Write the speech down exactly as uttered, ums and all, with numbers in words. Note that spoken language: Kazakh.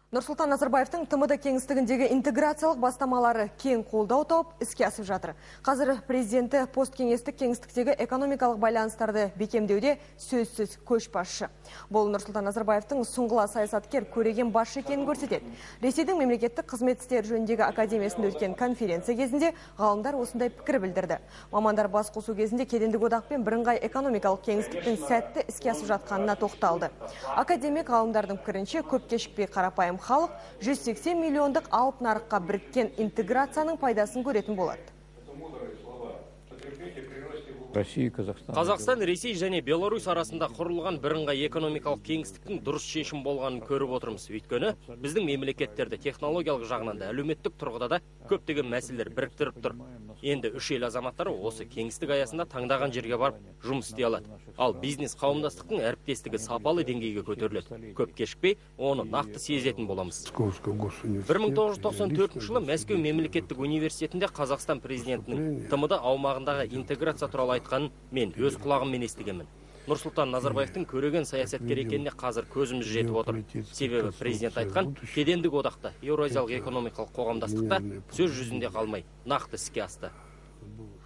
Нұрсұлтан Назарбаевтың тмд кеңістігіндегі интеграциялық бастамалары кең қолдау тауып іске асып жатыр. Қазір президенті посткеңестік кеңістіктегі экономикалық байланыстарды бекемдеуде сөзсіз көшбасшы. Бұл Нұрсұлтан Назарбаевтың сұңғыла саясаткер көреген басшы екенін көрсетеді. Ресейдің мемлекеттік қызмет істері жөніндегі академиясында өткен конференция кезінде ғалымдар осындай пікір білдірді. Мамандар басқосу кезінде кедендік одақ пен бірыңғай экономикалық кеңістіктің сәтті іске асып жатқанына тоқталды. Академик ғалымдардың пікірінше көп кешікпей қарапайым халық жүз сексен миллиондық алып нарыққа біріккен интеграцияның пайдасын көретін болады. Қазақстан, Ресей және Беларусь арасында құрылған бірыңғай экономикалық кеңістіктің дұрыс шешім болғанын көріп отырмыз. Өйткені біздің мемлекеттерді технологиялық жағынан да әлеуметтік тұрғыда да көптеген мәселелер біріктіріп тұр. Енді үш ел азаматтары осы кеңістік аясында таңдаған жерге барып жұмыс істей алады. Ал бизнес қауымдастықтың әріптестігі сапалы деңгейге көтеріледі. Көп кешікпей оны нақты сезетін боламыз. бір мың тоғыз жүз тоқсан төртінші жылы Мәскеу мемлекеттік университетінде Қазақстан президентінің тмд аумағындағы интеграция туралы айтқанын мен өз құлағыммен естігенмін. Нұрсұлтан Назарбаевтың көреген саясаткер екеніне қазір көзіміз жетіп отыр. Себебі президент айтқан кедендік одақта, Еуразиялық экономикалық қоғамдастықта сөз жүзінде қалмай, нақты іске асты.